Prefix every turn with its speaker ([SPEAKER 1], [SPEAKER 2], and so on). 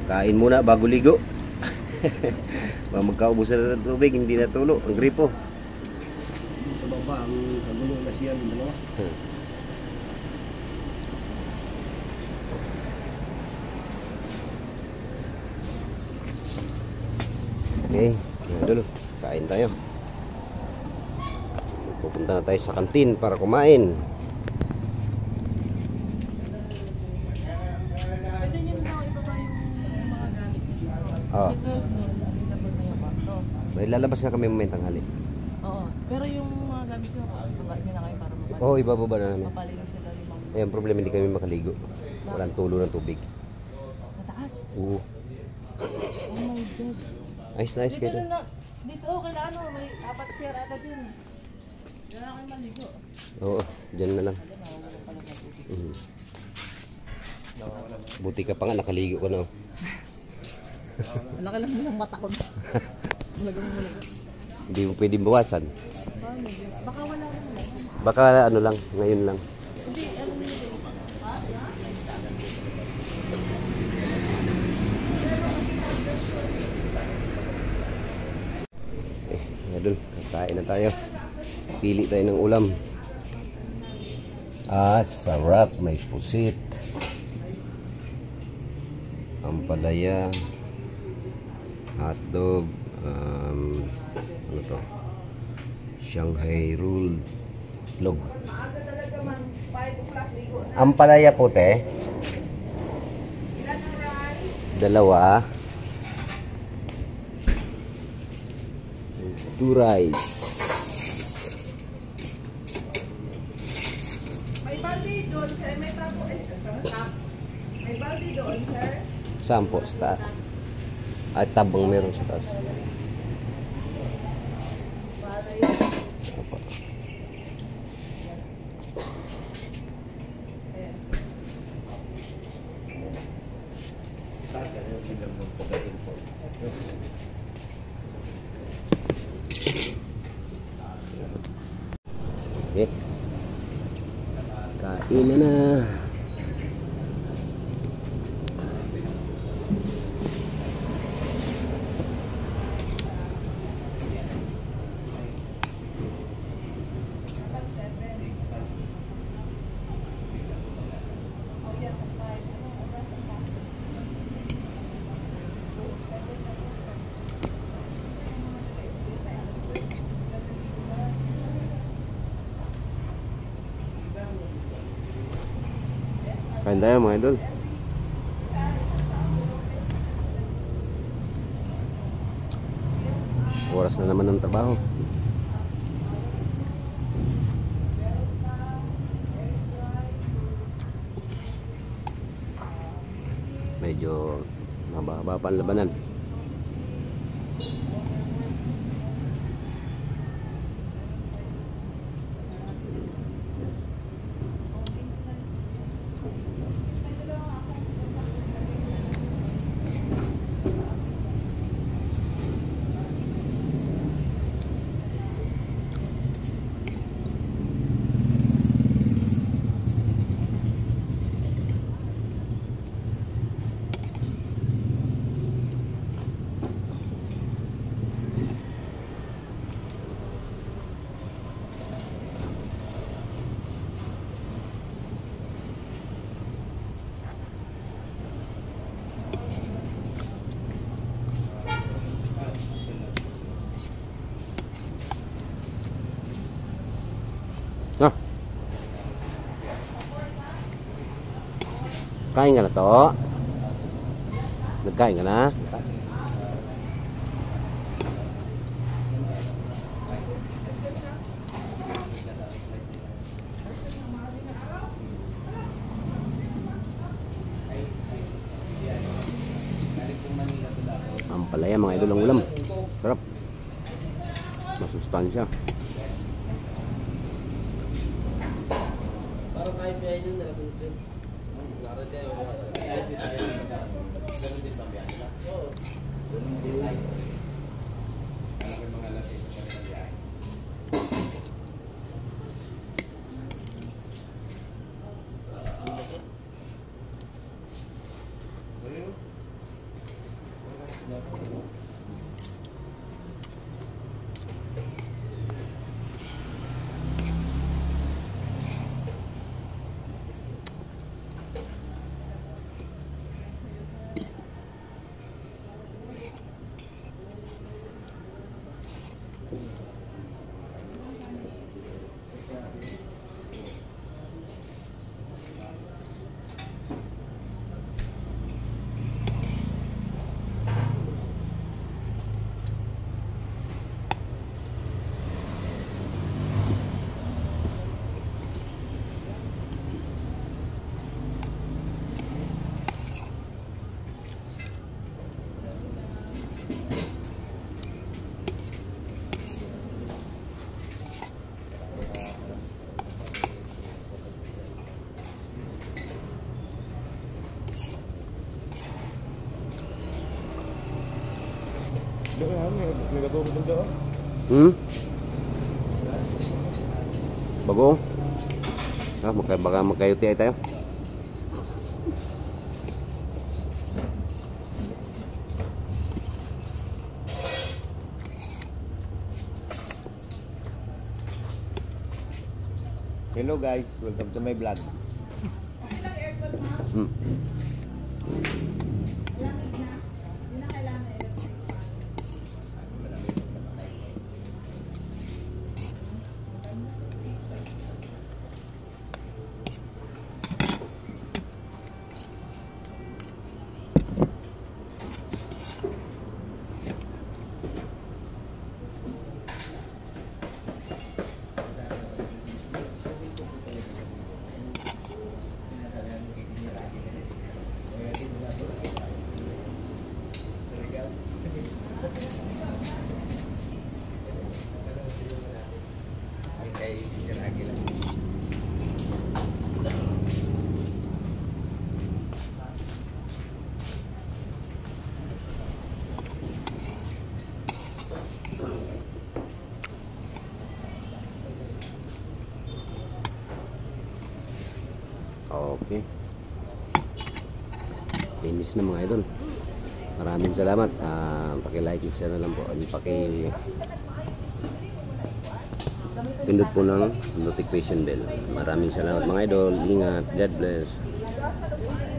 [SPEAKER 1] Kain muna bago ligo. Magkaubusan na ng tubig, hindi natulo ang gripo.
[SPEAKER 2] Sa baba, ang kagulo na siya ng dalawa.
[SPEAKER 1] Okay, dulu, kain tayo. Pupunta na tayo sa kantin para kumain.
[SPEAKER 3] Pwede nyo na ibaba yung mga gamit nyo.
[SPEAKER 1] Oo.
[SPEAKER 3] Kasi 12 noon, labag na yung kwarto.
[SPEAKER 1] May lalabas na kami mamaya tanghali.
[SPEAKER 3] Oo. Pero yung mga gamit nyo, ibaba nyo na kayo para mapalinis.
[SPEAKER 1] Oo, ibababa na namin.
[SPEAKER 3] Mapalinis sila 5
[SPEAKER 1] Ay, ang problema hindi kami makaligo. Walang tulo ng tubig.
[SPEAKER 3] Sa taas?
[SPEAKER 1] Oo.
[SPEAKER 3] Oh my God.
[SPEAKER 1] Nice
[SPEAKER 3] Dito
[SPEAKER 1] kayo.
[SPEAKER 3] na, dito okay na ano, may 4 chair ata din. Diyan na kayo maligo.
[SPEAKER 1] Oo, dyan na lang.
[SPEAKER 3] Diyan na, wala pala na tubig.
[SPEAKER 1] Buti ka pa nga, nakaligo ka na.
[SPEAKER 3] Wala ka lang ng mata ko. Malaga mo malaga.
[SPEAKER 1] Hindi mo pwedeng bawasan.
[SPEAKER 3] Paano yun? Baka wala naman.
[SPEAKER 1] Baka ano lang, ngayon lang.
[SPEAKER 3] Hindi, ano yun?
[SPEAKER 1] Doon, kakain na tayo. Pili tayo ng ulam. Sarap, may pusit, ampalaya, hotdog, ano to, Shanghai roll, log. Ampalaya puti, 2. 2 rice.
[SPEAKER 4] May baldi doon, sir. May tapo. May baldi doon, sir.
[SPEAKER 1] 10 sa taas. At tabang meron sa taas. Apa. Okay. Kain na. Kain tayo mga idol. Oras na naman ng trabaho. Medyo mababa pa ang labanan. No. Kain ka na to? Nagkain ka na? Ampalaya mga idol ang ulam. Sarap. Masustansya.
[SPEAKER 2] Parang kahit kaya yun na kasunod. Parang kaya yun. Ganun din ba biyahe nila? Oo. Ganun din tayo. Alam ko mga lasing sa kanila biyahe. May katulog din doon.
[SPEAKER 1] Bagong? Baka magkayuti ay tayo.
[SPEAKER 2] Hello guys, welcome to my vlog.
[SPEAKER 4] Okay lang aircon ha? Lamig na. Hindi na kailangan na electric fan.
[SPEAKER 1] Okay. Finish na mga idol. Maraming salamat. Paki-like, share na lang po. Pindot po ng notification bell. Maraming salamat mga idol. Ingat. God bless.
[SPEAKER 4] Nasa loob